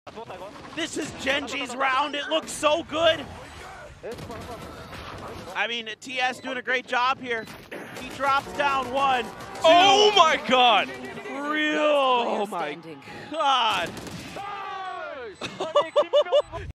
This is Genji's round. It looks so good. I mean, TS doing a great job here. He drops down 1, 2. Oh my god! Oh my god.